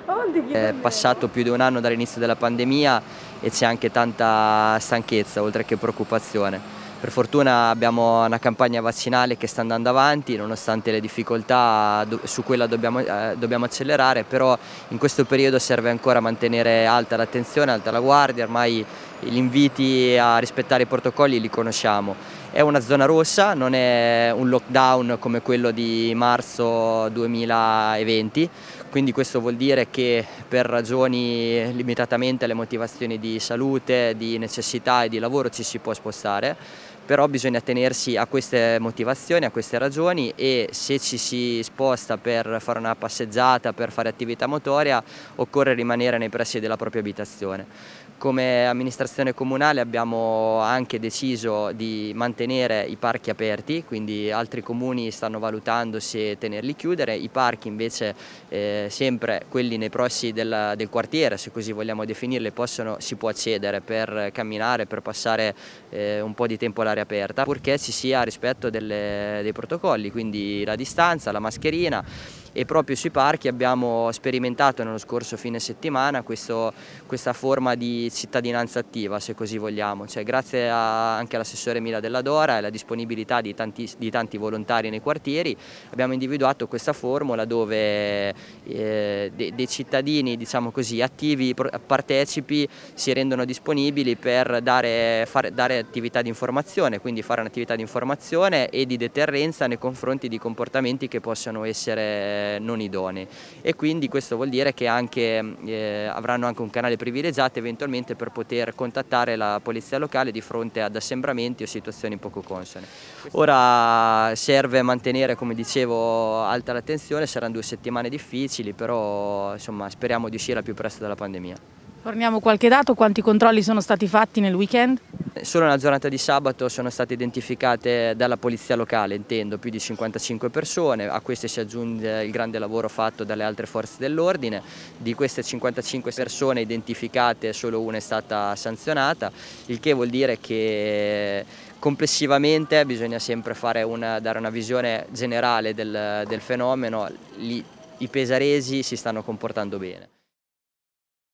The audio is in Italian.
È passato più di un anno dall'inizio della pandemia e c'è anche tanta stanchezza oltre che preoccupazione. Per fortuna abbiamo una campagna vaccinale che sta andando avanti, nonostante le difficoltà su quella dobbiamo accelerare, però in questo periodo serve ancora mantenere alta l'attenzione, alta la guardia. Ormai gli inviti a rispettare i protocolli li conosciamo. È una zona rossa, non è un lockdown come quello di marzo 2020, quindi questo vuol dire che per ragioni limitatamente alle motivazioni di salute, di necessità e di lavoro ci si può spostare, però bisogna tenersi a queste motivazioni, a queste ragioni, e se ci si sposta per fare una passeggiata, per fare attività motoria, occorre rimanere nei pressi della propria abitazione. Come amministrazione comunale abbiamo anche deciso di mantenere i parchi aperti, quindi altri comuni stanno valutando se tenerli chiudere, i parchi invece sempre quelli nei pressi del quartiere, se così vogliamo definirli, si può accedere per camminare, per passare un po' di tempo all'aria aperta, purché ci sia rispetto dei protocolli, quindi la distanza, la mascherina. E proprio sui parchi abbiamo sperimentato nello scorso fine settimana questa forma di cittadinanza attiva, se così vogliamo, cioè grazie anche all'assessore Mila Della Dora e alla disponibilità di tanti volontari nei quartieri abbiamo individuato questa formula dove dei cittadini, diciamo così, attivi, partecipi, si rendono disponibili per dare attività di informazione, quindi fare un'attività di informazione e di deterrenza nei confronti di comportamenti che possono essere non idonei, e quindi questo vuol dire che avranno anche un canale privilegiato eventualmente per poter contattare la polizia locale di fronte ad assembramenti o situazioni poco consone. Ora serve mantenere, come dicevo, alta l'attenzione, saranno 2 settimane difficili, però insomma speriamo di uscire al più presto dalla pandemia. Forniamo qualche dato: quanti controlli sono stati fatti nel weekend? Solo nella giornata di sabato sono state identificate dalla polizia locale, intendo, più di 55 persone, a queste si aggiunge il grande lavoro fatto dalle altre forze dell'ordine. Di queste 55 persone identificate solo una è stata sanzionata, il che vuol dire che complessivamente bisogna sempre dare una visione generale del fenomeno. I pesaresi si stanno comportando bene.